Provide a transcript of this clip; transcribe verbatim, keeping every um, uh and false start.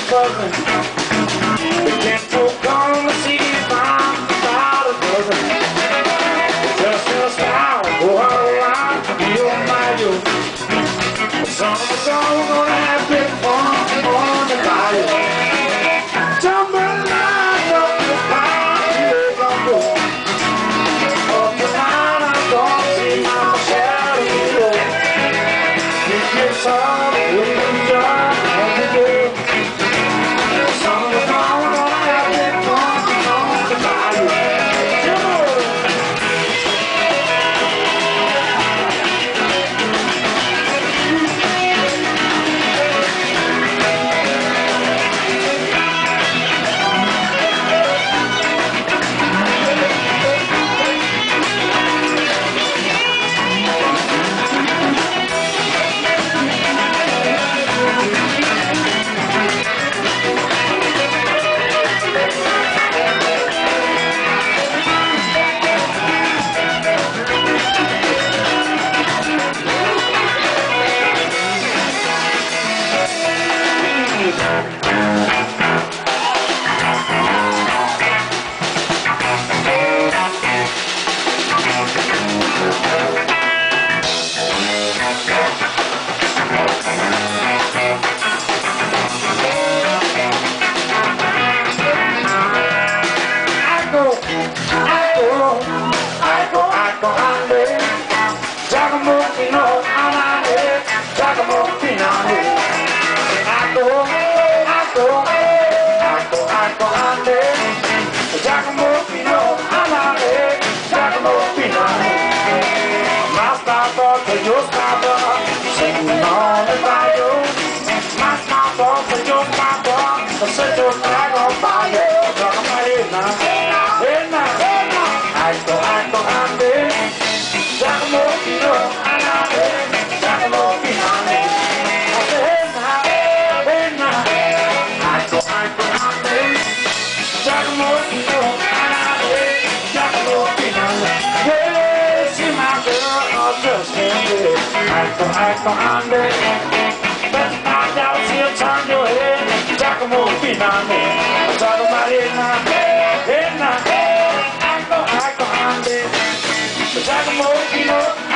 buzzing. The kinfolk on the see if I'm about a dozen. Just a style, go around, you my you. Some of us all gonna have big fun on the bayou. Jump in line, up the pine, you gonna go. Up the line, I'm gonna see my shadow. You get some, we can jump, and we do. Some of us all gonna have big fun on the bayou. Jambo! Set your flag on fire, talk about it now. Hey now, hey now. I go, I go, I'm there. Jambo, you know, I'm out there. Jambo, you know, I say, hey now, hey now. I go, I go, I'm there. Jambo, you know, I'm out there. Jambo, you know, yeah, see my girl, I'll just stand there. I go, I go, I'm there. Let's find out, she'll turn your head. Giacomo Finale, talk about it now, hey now, I go, I go, I'm there. Giacomo, you know.